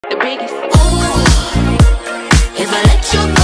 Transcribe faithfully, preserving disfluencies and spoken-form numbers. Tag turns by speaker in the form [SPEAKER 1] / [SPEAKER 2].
[SPEAKER 1] The biggest. Ooh, if I let you go.